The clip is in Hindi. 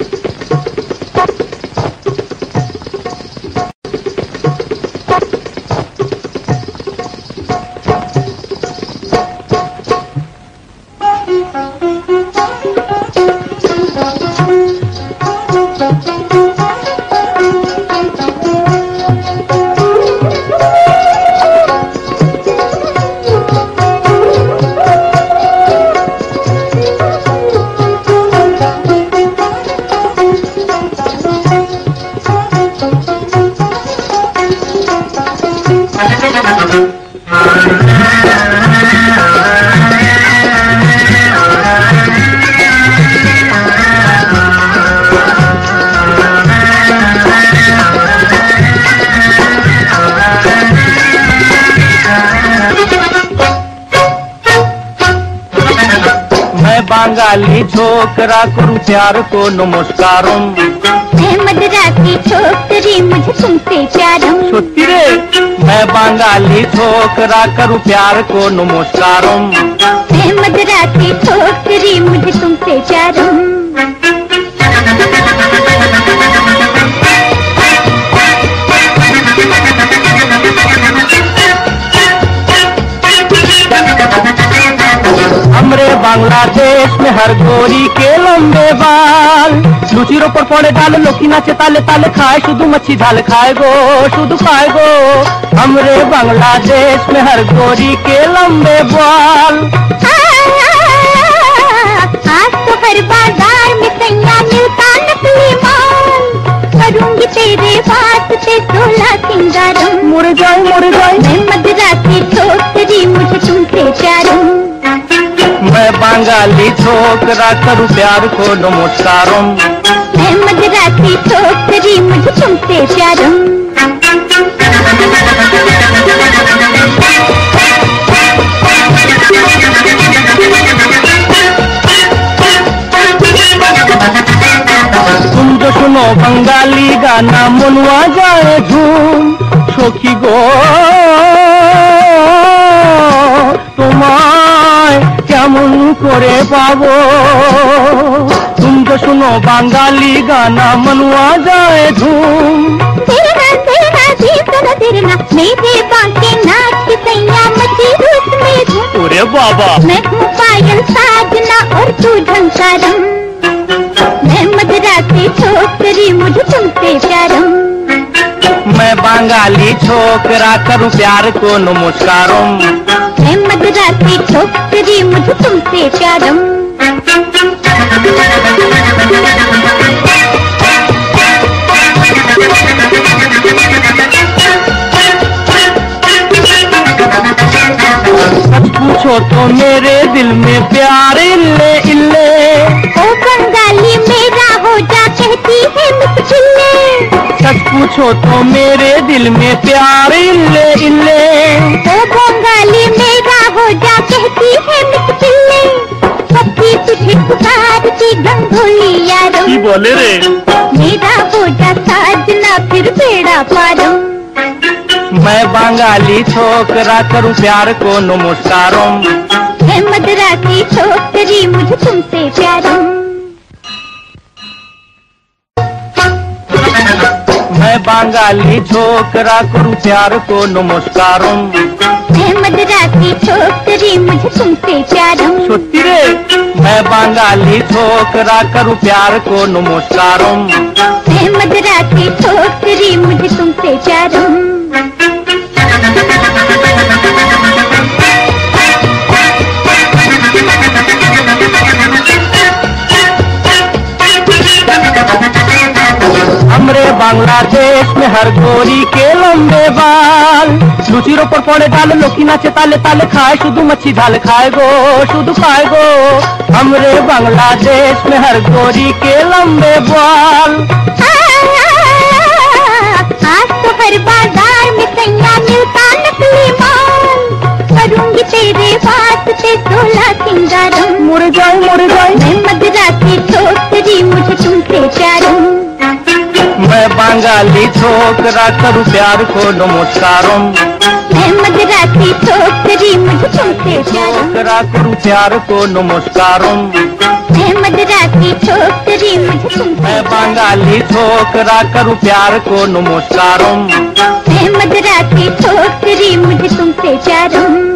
बंगाली छोकरा करूं प्यार को नमस्कारम। मैं मदरासी छोकरी मुझे तुमसे प्यारम। सच्ची रे मैं बंगाली छोकरा करूं प्यार को नमस्कारम। मैं मदरासी छोकरी मुझे तुमसे प्यारम। हमरे बांग्लादेश में हर गोरी के लंबे बाल, लुचिरों पर पड़े डाल, लोकी नाचे ताले ताले खाए, शुद्ध मच्छी झाल खाए गो, शुद्ध खाए गो। हमरे बांग्लादेश में हर गोरी के लंबे बाल। आज तो हर बाजार में सैया मिलता नकली माल, करूंगी तेरे वास्ते 16 सिंगारम। मुड़ जाए मैं मदरासी छोकरी मुझे तुमसे प्यारम। मैं बंगाली छोकरा करूं प्यार को नमस्कारम। मैं मदरासी छोकरी मुझे तुमसे प्यारम। तुम जो सुनो बंगाली गाना मनुआ जाए झूम, सखी गो তোমায় কেমন করে পাবো। तुम जो सुनो बंगाली गाना मनुआ जाए झूम। तेरा तेरा मेरे बांके नाच के सैया मची उसमें धूम। अरे बाबा मैं हूँ पायल साजना और तू झंकारम। मैं मदरासी छोकरी मुझे तुमसे प्यारम। मैं बंगाली छोकरा करूं प्यार को नमस्कारम। मैं मदरासी छोकरी मुझे तुमसे प्यारम। सच पूछो तो मेरे दिल में प्यार इल्ले इल्ले। ओ बंगाली मेरा हो जा कहती है मुझे। सच पूछो तो मेरे दिल में प्यार इल्ले इल्ले। ओ बंगाली मेरा हो जा कहती है मुझे। पप्पी तुझे पुकारती गंगोली यारो। की बोले रे मेरा हो जा साजना फिर बेड़ा पारो। मैं बंगाली छोकरा करूं प्यार को नमस्कारम। मैं मदरासी छोकरी मुझे तुमसे प्यारम। मैं बंगाली छोकरा करूं प्यार को नमस्कारम। मैं मदरासी छोकरी मुझे तुमसे प्यारम। सच्ची रे मैं बंगाली छोकरा करूं प्यार को नमस्कारम। मैं मदरासी छोकरी मुझे तुमसे प्यारम। हमरे बांग्लादेश में हर गोरी के लंबे बाल, लुचिरों पर पड़े डाल, लोकी नाचे ताले ताले खाए, शुद्ध मच्छी झाल खाए गो, शुद्ध खाए गो। हमरे बांग्लादेश में हर गोरी के लंबे बाल। आज तो हर बाजार में सैया मिलता नकली माल, करूंगी तेरे वास्ते 16 सिंगारम। मुड़ जाए मैं मदरासी छोकरी मुझे तुमसे प्यारम। मैं बंगाली छोकरा करूं प्यार को नमस्कारम। मैं मदरासी छोकरी मुझे तुमसे प्यारम। छोकरा करूं प्यार को नमस्कारम। मैं मदरासी छोकरी मुझे तुमसे। मैं बंगाली छोकरा करूं प्यार को नमस्कारम। मैं मदरासी छोकरी मुझे तुमसे प्यारम।